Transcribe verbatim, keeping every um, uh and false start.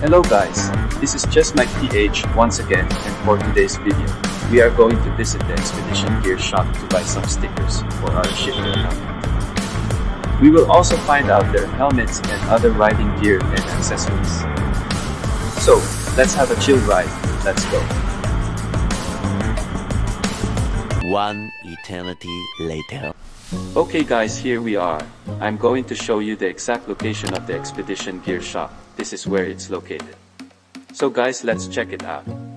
Hello guys, this is Chesmyk P H once again, and for today's video, we are going to visit the Expedition Gear shop to buy some stickers for our shifter helmet. We will also find out their helmets and other riding gear and accessories. So, let's have a chill ride, let's go. One eternity later. Okay guys, here we are. I'm going to show you the exact location of the Expedition Gear shop. This is where it's located. So guys, let's check it out.